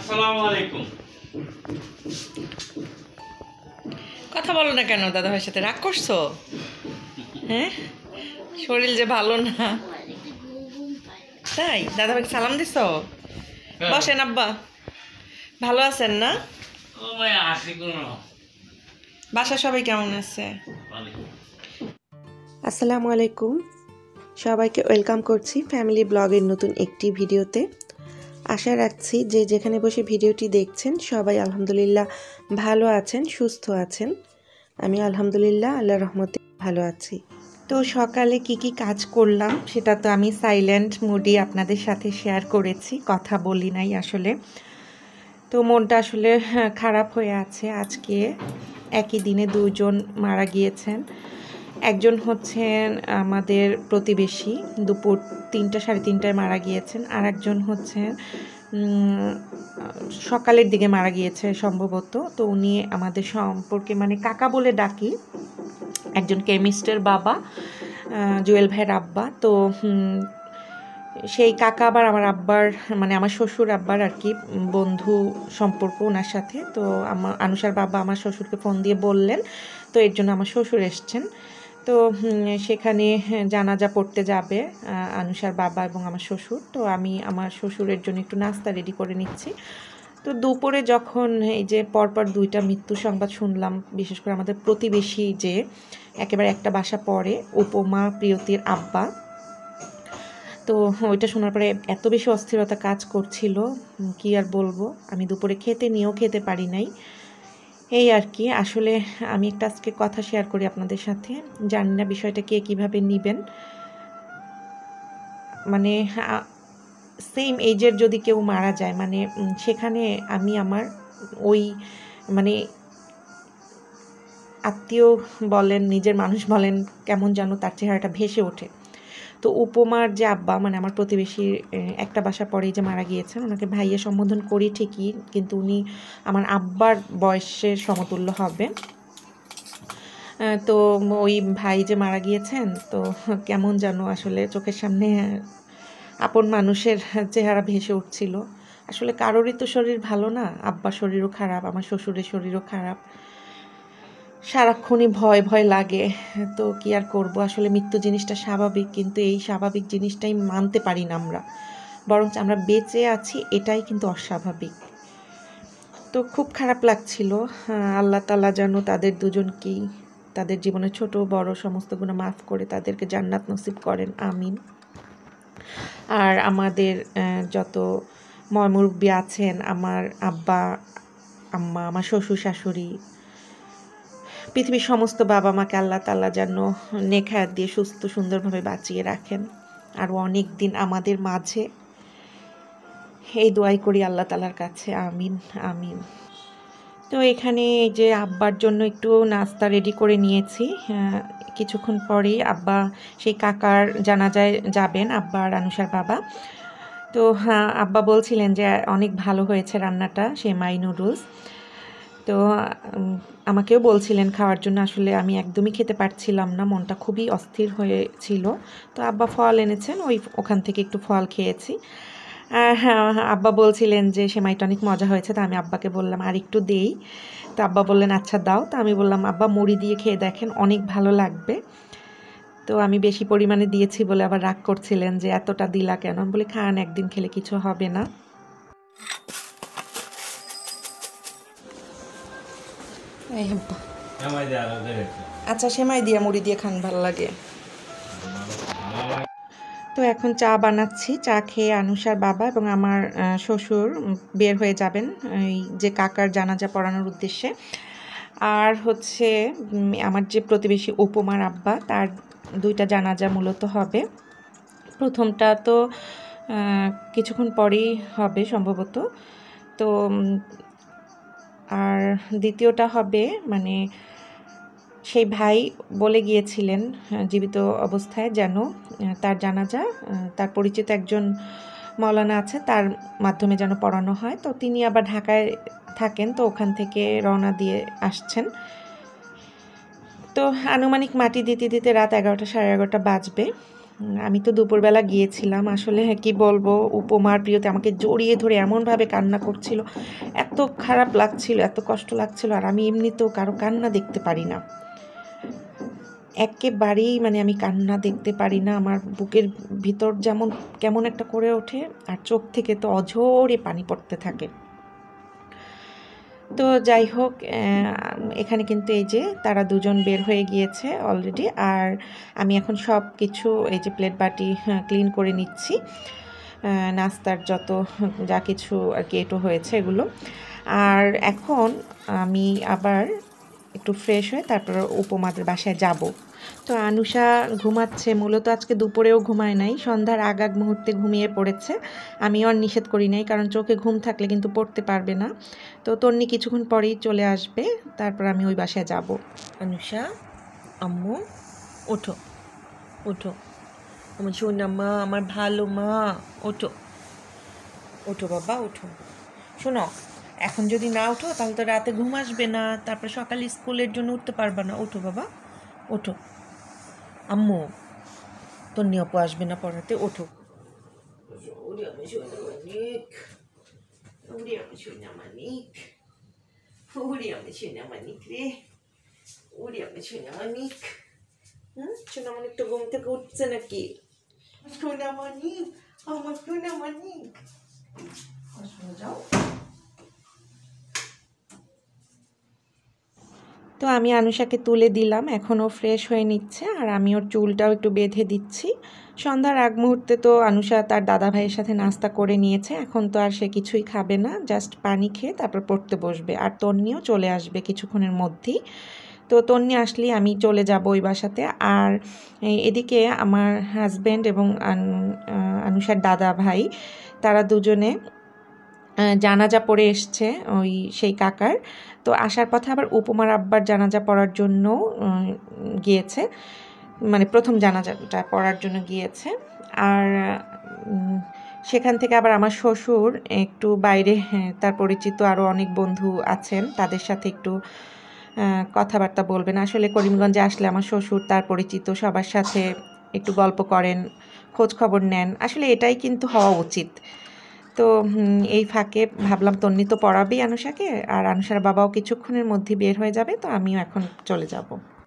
আসসালামু আলাইকুম। কথা বলো না কেন? দাদা ভাইয়ের সাথে রাগ করছো? হ্যাঁ, শরীর যে ভালো না তাই দাদা ভাইকে সালাম দিছো? বসেন আব্বা, ভালো আছেন না? ও মায়া আসি কোন বাসা সবাই কেমন আছে? আসসালামু আলাইকুম, সবাইকে ওয়েলকাম করছি ফ্যামিলি ব্লগের নতুন একটি ভিডিওতে। আশা রাখছি যে যেখানে বসে ভিডিওটি দেখছেন সবাই আলহামদুলিল্লাহ ভালো আছেন, সুস্থ আছেন। আমি আলহামদুলিল্লাহ আল্লাহর রহমতে ভালো আছি। তো সকালে কি কাজ করলাম সেটা তো আমি সাইলেন্ট মুডে আপনাদের সাথে শেয়ার করেছি, কথা বলি নাই আসলে। তো মনটা আসলে খারাপ হয়ে আছে। আজকে একই দিনে দুজন মারা গিয়েছেন। একজন হচ্ছেন আমাদের প্রতিবেশী, দুপুর 3টা সাড়ে 3টায় মারা গিয়েছেন। আর একজন হচ্ছেন সকালের দিকে মারা গিয়েছে সম্ভবত। তো উনি আমাদের সম্পর্কে মানে কাকা বলে ডাকি, একজন কেমিস্টের বাবা, জুয়েল ভাইয়ের আব্বা। তো সেই কাকা আবার আমার আব্বার মানে আমার শ্বশুর আব্বার আর কি বন্ধু সম্পর্ক ওনার সাথে। তো আমার আনুষার বাবা আমার শ্বশুরকে ফোন দিয়ে বললেন, তো এর জন্য আমার শ্বশুর এসছেন। তো সেখানে জানাজা পড়তে যাবে আনুষার বাবা এবং আমার শ্বশুর। তো আমি আমার শ্বশুরের জন্য একটু নাস্তা রেডি করে নিচ্ছি। তো দুপুরে যখন এই যে পরপর 2টা মৃত্যু সংবাদ শুনলাম, বিশেষ করে আমাদের প্রতিবেশী যে একেবারে একটা বাসা পড়ে, উপমা প্রিয়তির আব্বা, তো ওইটা শোনার পরে এত বেশি অস্থিরতা কাজ করছিল, কি আর বলবো। আমি দুপুরে নিয়েও খেতে পারি নাই, এই আর কি। আসলে আমি একটা আজকে কথা শেয়ার করি আপনাদের সাথে, জানি না বিষয়টা কে কীভাবে নেবেন। মানে সেম এজের যদি কেউ মারা যায়, মানে সেখানে আমি আমার ওই মানে আত্মীয় বলেন, নিজের মানুষ বলেন, কেমন যেন তার চেহারাটা ভেসে ওঠে। তো উপমার যে আব্বা মানে আমার প্রতিবেশী একটা বাসা পরেই যে মারা গিয়েছেন, ওনাকে ভাইয়া সম্বোধন করি ঠিকই, কিন্তু উনি আমার আব্বার বয়সের সমতুল্য হবে। তো ওই ভাই যে মারা গিয়েছেন, তো কেমন যেন আসলে চোখের সামনে আপন মানুষের চেহারা ভেসে উঠছিল। আসলে কারোরই তো শরীর ভালো না, আব্বার শরীরও খারাপ, আমার শ্বশুরের শরীরও খারাপ, সারাক্ষণই ভয় ভয় লাগে। তো কি আর করব, আসলে মৃত্যু জিনিসটা স্বাভাবিক, কিন্তু এই স্বাভাবিক জিনিসটাই মানতে পারি না আমরা, বরঞ্চ আমরা বেঁচে আছি এটাই কিন্তু অস্বাভাবিক। তো খুব খারাপ লাগছিল। আল্লাহ তাআলা যেন তাদের দুজনকেই তাদের জীবনে ছোট বড় সমস্ত গুনাহ মাফ করে তাদেরকে জান্নাত নসিব করেন, আমিন। আর আমাদের যত ময়মুরব্বী আছেন, আমার আব্বা আম্মা, আমার শ্বশুর শাশুড়ি, পৃথিবীর সমস্ত বাবা মাকে আল্লাহ তাআলা যেন নেক হায়াত দিয়ে সুস্থ সুন্দরভাবে বাঁচিয়ে রাখেন, আরও অনেক দিন আমাদের মাঝে, এই দোয়াই করি আল্লাহ তাআলার কাছে, আমিন আমিন। তো এখানে এই যে আব্বার জন্য একটু নাস্তা রেডি করে নিয়েছি। কিছুক্ষণ পরেই আব্বা সেই কাকার জানাজায় যাবেন, আব্বা আর আনুষার বাবা। তো আব্বা বলছিলেন যে অনেক ভালো হয়েছে রান্নাটা, সেমাই নুডলস। তো আমাকেও বলছিলেন খাওয়ার জন্য। আসলে আমি একদমই খেতে পারছিলাম না, মনটা খুবই অস্থির হয়েছিল। তো আব্বা ফল এনেছেন, ওখান থেকে একটু ফল খেয়েছি। আর আব্বা বলছিলেন যে সেমাইটা অনেক মজা হয়েছে। তো আমি আব্বাকে বললাম আর একটু দেই। তো আব্বা বললেন আচ্ছা দাও। তো আমি বললাম আব্বা মুড়ি দিয়ে খেয়ে দেখেন, অনেক ভালো লাগবে। তো আমি বেশি পরিমাণে দিয়েছি বলে আবার রাগ করছিলেন যে এতটা দিলা কেন। আমি বলি খান, একদিন খেলে কিছু হবে না। এই আচ্ছা, সেমাই দিয়ে মুড়ি দিয়ে খান, ভালো লাগে। তো এখন চা বানাচ্ছি, চা খেয়ে আনুষার বাবা এবং আমার শ্বশুর বের হয়ে যাবেন এই যে কাকার জানাজা পড়ানোর উদ্দেশ্যে। আর হচ্ছে আমার যে প্রতিবেশী উপমার আব্বা, তার 2টা জানাজা মূলত হবে। প্রথমটা তো কিছুক্ষণ পরেই হবে সম্ভবত। তো আর দ্বিতীয়টা হবে মানে সেই ভাই বলে গিয়েছিলেন জীবিত অবস্থায় যেন তার জানাজা তার পরিচিত একজন মাওলানা আছে, তার মাধ্যমে যেন পড়ানো হয়। তো তিনি আবার ঢাকায় থাকেন, তো ওখান থেকে রওনা দিয়ে আসছেন। তো আনুমানিক মাটি দিতে দিতে রাত 11টা সাড়ে 11টা বাজবে। আমি তো দুপুরবেলা গিয়েছিলাম, আসলে কি বলবো, উপমার প্রিয়তে আমাকে জড়িয়ে ধরে এমনভাবে কান্না করছিল, এত খারাপ লাগছিল, এত কষ্ট লাগছিল। আর আমি এমনিতেও কারো কান্না দেখতে পারি না, একেবারেই মানে আমি কান্না দেখতে পারি না। আমার বুকের ভিতর যেমন কেমন একটা করে ওঠে, আর চোখ থেকে তো অঝোরে পানি পড়তে থাকে। তো যাই হোক, এখানে কিন্তু এই যে তারা দুজন বের হয়ে গিয়েছে অলরেডি, আর আমি এখন সব কিছু এই যে প্লেট বাটি ক্লিন করে নিচ্ছি, নাস্তার যত যা কিছু আর কি এটো হয়েছে এগুলো। আর এখন আমি আবার একটু ফ্রেশ হয়ে তারপর উপমাদের বাসায় যাব। তো আনুষা ঘুমাচ্ছে, মূলত আজকে দুপুরেও ঘুমায় নাই, সন্ধ্যার আগ মুহূর্তে ঘুমিয়ে পড়েছে। আমিও আর নিষেধ করি নাই, কারণ চোখে ঘুম থাকলে কিন্তু পড়তে পারবে না। তো তন্নি কিছুক্ষণ পরেই চলে আসবে, তারপর আমি ওই বাসায় যাব। আনুষা, আম্মু ওঠো, ওঠো আমার সোনা মা, আমার ভালো মা, ওঠো, ওঠো বাবা, ওঠো। শোনো, এখন যদি না ওঠো তাহলে তো রাতে ঘুম আসবে না, তারপর সকালে স্কুলের জন্য উঠতে পারবে না। ওঠো বাবা, ওঠো। আম্মু, তোর নিয়পু আসবে না পড়াতে, ওঠো। সোনামণিক তো ঘুম থেকে উঠছে নাকি? সোনামণিক, আমার সোনামণিক, যাও। তো আমি আনুষাকে তুলে দিলাম, এখনও ফ্রেশ হয়ে নিচ্ছে, আর আমি ওর চুলটাও একটু বেঁধে দিচ্ছি। সন্ধ্যার আগ মুহূর্তে তো আনুষা তার দাদা ভাইয়ের সাথে নাস্তা করে নিয়েছে, এখন তো আর সে কিছুই খাবে না, জাস্ট পানি খেয়ে তারপর পড়তে বসবে। আর তন্নিও চলে আসবে কিছুক্ষণের মধ্যেই। তো তন্নি আসলেই আমি চলে যাব ওই বাসাতে। আর এদিকে আমার হাজব্যান্ড এবং আনুষার দাদা ভাই, তারা দুজনে জানাজা পড়ে এসছে ওই সেই কাকার। তো আসার পথে আবার উপমার আব্বার জানাজা পড়ার জন্য গিয়েছে, মানে প্রথম জানাজাটা পড়ার জন্য গিয়েছে। আর সেখান থেকে আবার আমার শ্বশুর একটু বাইরে, তার পরিচিত আরও অনেক বন্ধু আছেন, তাদের সাথে একটু কথাবার্তা বলবেন। আসলে করিমগঞ্জে আসলে আমার শ্বশুর তার পরিচিত সবার সাথে একটু গল্প করেন, খোঁজ খবর নেন, আসলে এটাই কিন্তু হওয়া উচিত। তো এই ফাঁকে ভাবলাম তন্নি তো পড়াবেই আনুষাকে, আর আনুষার বাবাও কিছুক্ষণের মধ্যে বের হয়ে যাবে, তো আমিও এখন চলে যাব।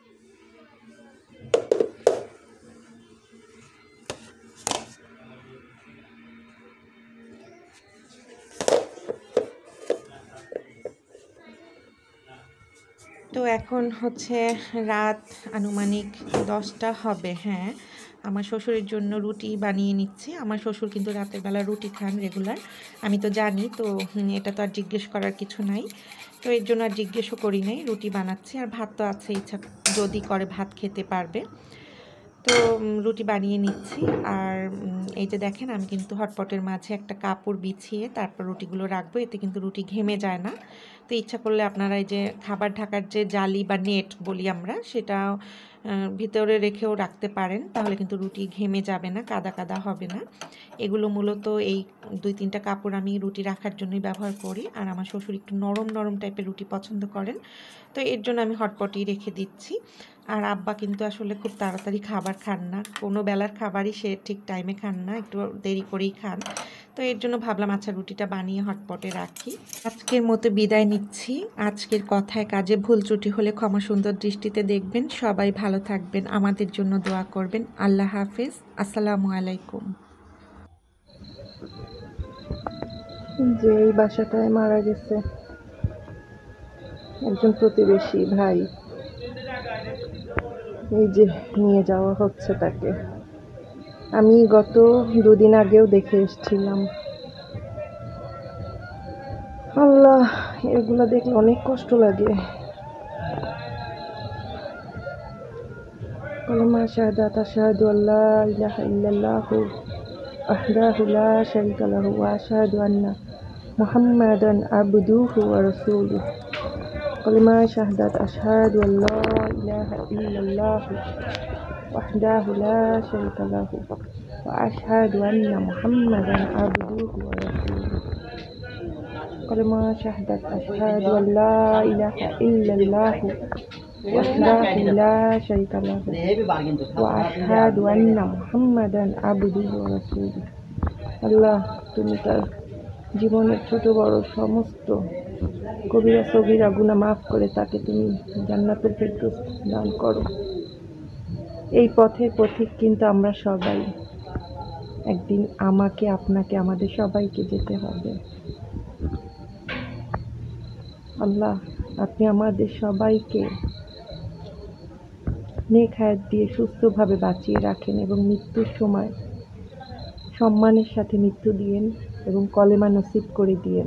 তো এখন হচ্ছে রাত আনুমানিক 10টা হবে। হ্যাঁ, আমার শ্বশুরের জন্য রুটি বানিয়ে নিচ্ছি। আমার শ্বশুর কিন্তু রাতের বেলা রুটি খান রেগুলার, আমি তো জানি। তো এটা তো আর জিজ্ঞেস করার কিছু নাই, তো এর জন্য আর জিজ্ঞেসও করি নাই। রুটি বানাচ্ছি, আর ভাত তো আছে, ইচ্ছা যদি করে ভাত খেতে পারবে। তো রুটি বানিয়ে নিচ্ছি। আর এই যে দেখেন, আমি কিন্তু হটপটের মাঝে একটা কাপড় বিছিয়ে তারপর রুটিগুলো রাখবো, এতে কিন্তু রুটি ঘেমে যায় না। তো ইচ্ছা করলে আপনারা এই যে খাবার ঢাকার যে জালি বা নেট বলি আমরা, সেটা ভিতরে রেখেও রাখতে পারেন, তাহলে কিন্তু রুটি ঘেমে যাবে না, কাদা কাদা হবে না। এগুলো মূলত এই 2-3টা কাপড় আমি রুটি রাখার জন্যই ব্যবহার করি। আর আমার শ্বশুর একটু নরম নরম টাইপের রুটি পছন্দ করেন, তো এর জন্য আমি হটপটেই রেখে দিচ্ছি। আর আব্বা কিন্তু আসলে খুব তাড়াতাড়ি খাবার খান না, কোনো বেলার খাবারই সে ঠিক টাইমে খান না, একটু দেরি করেই খান। তো এর জন্য ভাবলাম আচ্ছা রুটিটা বানিয়ে হটপটে রাখি। আজকের মতো বিদায় নিচ্ছি। আজকের কথায় কাজে ভুল ত্রুটি হলে ক্ষমা সুন্দর দৃষ্টিতে দেখবেন। সবাই ভালো থাকবেন, আমাদের জন্য দোয়া করবেন। আল্লাহ হাফেজ, আসসালামু আলাইকুম। যে এই বাসাটায় মারা গেছে একজন প্রতিবেশী ভাই, এই যে নিয়ে যাওয়া হচ্ছে তাকে। আমি গত 2 দিন আগেও দেখে এসেছিলাম। আল্লাহ, এগুলো দেখলে অনেক কষ্ট লাগে। কালেমা শাহাদাত আশহাদু আল্লা ইলাহা ইল্লাল্লাহু ওয়াহদাহু লা শারীকা লাহু ওয়া আশহাদু আন্না মুহাম্মাদান আবদুহু ওয়া রাসূলুহু। কালেমা শাহাদাত আশহাদু আল্লা ইলাহা ইল্লাল্লাহু ওয়াহদাহু লা শারীকা লাহু ওয়া আশহাদু আন্না মুহাম্মাদান আবদুহু ওয়া রাসূলুহু। কালেমা শাহাদাত আশহাদু আল্লা ইলাহা ইল্লাল্লাহু وحده لا شريك له وأشهد أن محمدا عبده ورسوله আল্লাহ তুমি তার জীবনের ছোট বড় সমস্ত কবিরা সগীরা গুনাহ মাফ করে তাকে তুমি জান্নাতুল ফেরদৌস দান করো। এই পথের পথিক কিন্তু আমরা সবাই, একদিন আমাকে আপনাকে আমাদের সবাইকে যেতে হবে। আল্লাহ আপনি আমাদের সবাইকে নেক হায়াত দিয়ে সুস্থভাবে বাঁচিয়ে রাখেন এবং মৃত্যুর সময় সম্মানের সাথে মৃত্যু দিয়েন এবং কলেমা নসিব করে দিয়েন।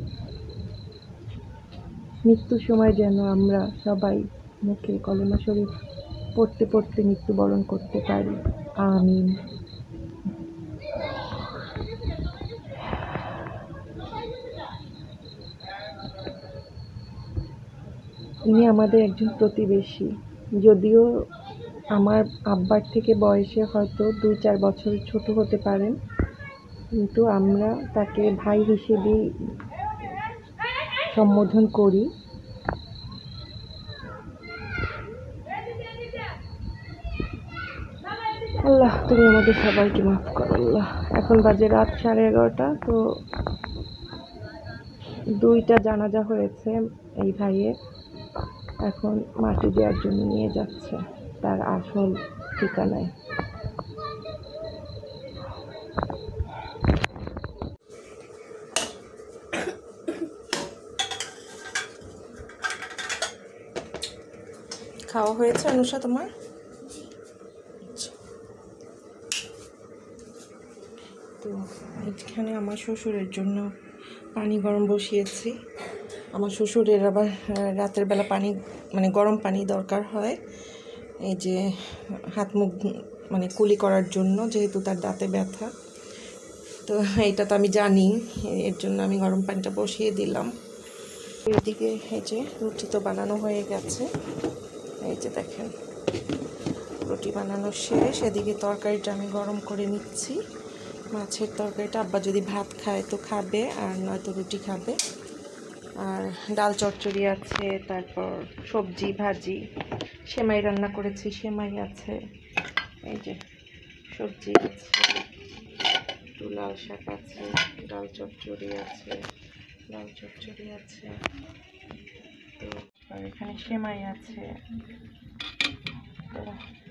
মৃত্যুর সময় যেন আমরা সবাই মুখে কলেমা শরীফ পড়তে পড়তে মৃত্যুবরণ করতে পারি। আমিন। ইনি আমাদের একজন প্রতিবেশী, যদিও আমার আব্বার থেকে বয়সে হয়তো 2-4 বছর ছোট হতে পারেন, কিন্তু আমরা তাকে ভাই হিসেবেই সম্বোধন করি। আল্লাহ তুমি আমাদের সবাইকে মাফ করো আল্লাহ। এখন বাজে রাত 11:30, তো 2টা জানাজা হয়েছে এই ভাইয়ের, এখন মাটি দেওয়ার জন্য নিয়ে যাচ্ছে তার আসল ঠিকানায়। খাওয়া হয়েছে অনুষা তোমার? তো এখানে আমার শ্বশুরের জন্য পানি গরম বসিয়েছি। আমার শ্বশুরের আবার রাতের বেলা পানি মানে গরম পানি দরকার হয়, এই যে হাত মুখ মানে কুলি করার জন্য, যেহেতু তার দাঁতে ব্যথা। তো এইটা তো আমি জানি, এর জন্য আমি গরম পানিটা বসিয়ে দিলাম। এদিকে এই যে রুটি তো বানানো হয়ে গেছে, এই যে দেখেন রুটি বানানো শেষ। এদিকে তরকারিটা আমি গরম করে নিচ্ছি, মাছের তরকারিটা। আব্বা যদি ভাত খায় তো খাবে, আর নয়তো রুটি খাবে। আর ডাল চচ্চড়ি আছে, তারপর সবজি ভাজি, সেমাই রান্না করেছি, সেমাই আছে, এই যে সবজি আছে, একটু লাল শাক আছে, ডাল চচ্চড়ি আছে, লাল চচ্চড়ি আছে, তো আর এখানে সেমাই আছে। তো